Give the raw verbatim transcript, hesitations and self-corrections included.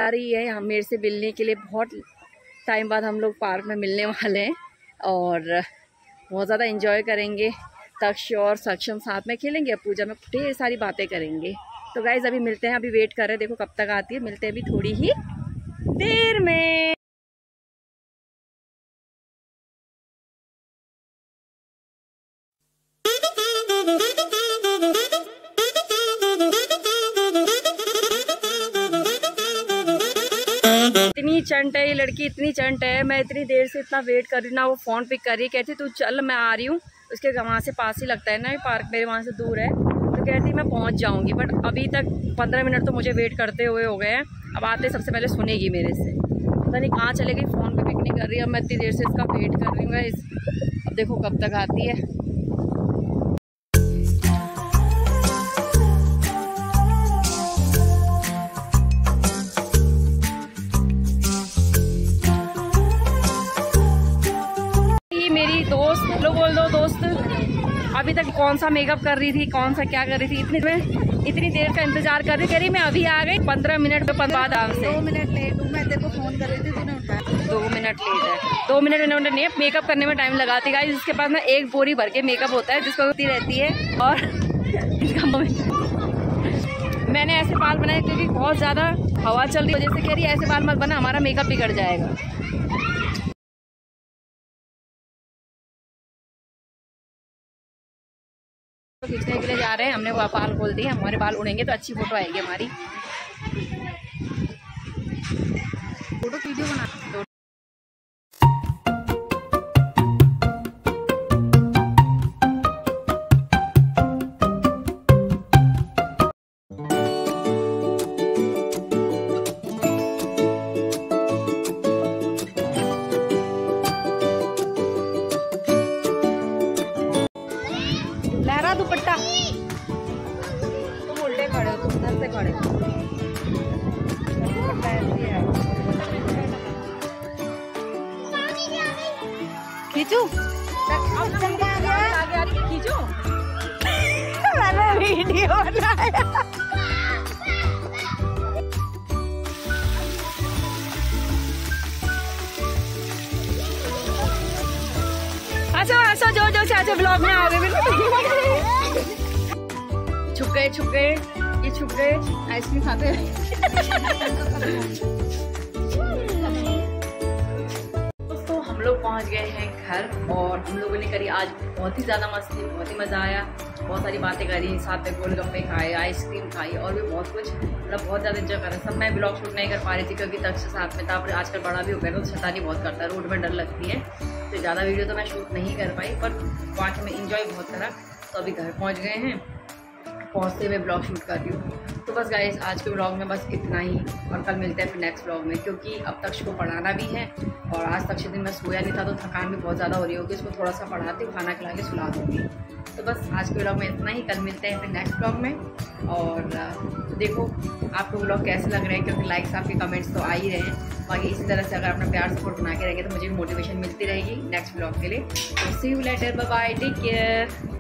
रही है यहाँ मेरे से मिलने के लिए। बहुत टाइम बाद हम लोग पार्क में मिलने वाले हैं और बहुत ज़्यादा एंजॉय करेंगे। तक्ष और सक्षम साथ में खेलेंगे, पूजा में ढेर सारी बातें करेंगे। तो गाइज अभी मिलते हैं, अभी वेट कर रहे हैं, देखो कब तक आती है। मिलते हैं अभी थोड़ी ही देर में। इतनी चंट है ये लड़की, इतनी चंट है। मैं इतनी देर से इतना वेट कर रही ना, वो फ़ोन पिक कर रही है, कहती तू चल मैं आ रही हूँ। उसके वहाँ से पास ही लगता है ना ये पार्क, मेरे वहाँ से दूर है, तो कहती मैं पहुँच जाऊँगी। बट अभी तक पंद्रह मिनट तो मुझे वेट करते हुए हो गए हैं। अब आते सबसे पहले सुनेगी मेरे से, पता नहीं कहाँ चले गई, फ़ोन पे पिक नहीं कर रही है। अब मैं इतनी देर से इसका वेट कर रही हूँ इस, अब देखो कब तक आती है। मेरी दोस्त लो बोल दो दोस्त अभी तक कौन सा मेकअप कर रही थी, कौन सा क्या कर रही थी, इतनी में इतनी देर का इंतजार कर रही, कह रही मैं अभी आ गई। पंद्रह मिनट के बाद आपसे दो मिनट लेट हूँ मैं, तेरे को फोन कर रही थी तूने उठाया। दो मिनट लेट है, दो मिनट मिनट नहीं है, मेकअप करने में टाइम लगाती गाइस। इसके पास ना एक बोरी भर के मेकअप होता है जिसको होती रहती है। और इसका मैंने ऐसे बाल बनाए क्योंकि बहुत ज़्यादा हवा चल रही है, वजह से कह रही है ऐसे बाल मत बना, हमारा मेकअप बिगड़ जाएगा। खींचने के लिए जा रहे हैं, हमने वो बाल खोल दिए, हमारे बाल उड़ेंगे तो अच्छी फोटो आएगी हमारी। फोटो वीडियो बना दो। लहरा दुपट्टा, तुम उल्टे खड़े हो, तुम उधर से खड़े हो। दुपट्टा ऐसे है, खींचू अब चमका आगे आगे आ रही है, खींचू मैंने वीडियो बनाया। अच्छा अच्छा जो जो चाचा ब्लॉग में आओगे छुप गए छुप गए ये छुप गए आइसक्रीम खाते हैं। दोस्तों हम लोग पहुंच गए हैं घर और हम लोगों ने करी आज बहुत ही ज़्यादा मस्ती, बहुत ही मज़ा आया। बहुत सारी बातें करी, साथ में गोलगप्पे खाए, आइसक्रीम खाई और भी बहुत कुछ, मतलब बहुत ज़्यादा एंजॉय कर रहे हैं सब। मैं ब्लॉग शूट नहीं कर पा रही थी क्योंकि तक से साथ में था, पर आजकल बड़ा भी हो गया तो शैतानी बहुत करता है, रोड में डर लगती है, तो ज़्यादा वीडियो तो मैं शूट नहीं कर पाई, पर वहाँ के मैं इंजॉय बहुत करा। तो अभी घर पहुँच गए हैं, पहुँचते हुए ब्लॉग शूट कर रही हूँ। तो बस गाइस आज के ब्लॉग में बस इतना ही, और कल मिलते हैं फिर नेक्स्ट ब्लॉग में, क्योंकि अब तक्ष को पढ़ाना भी है और आज तक दिन मैं सोया नहीं था तो थकान भी बहुत ज़्यादा हो रही होगी। इसको थोड़ा सा पढ़ाती हूँ, खाना खिला के सुला दूँगी। तो बस आज के ब्लॉग में इतना ही, कल मिलते हैं फिर नेक्स्ट ब्लॉग में। और देखो आपको ब्लॉग कैसे लग रहे हैं, क्योंकि लाइक्स आपके कमेंट्स तो आ ही रहे हैं। बाकी इसी तरह से अगर अपना प्यार सपोर्ट बना के रहेंगे तो मुझे भी मोटिवेशन मिलती रहेगी नेक्स्ट ब्लॉग के लिए। तो see you later, bye bye, take care.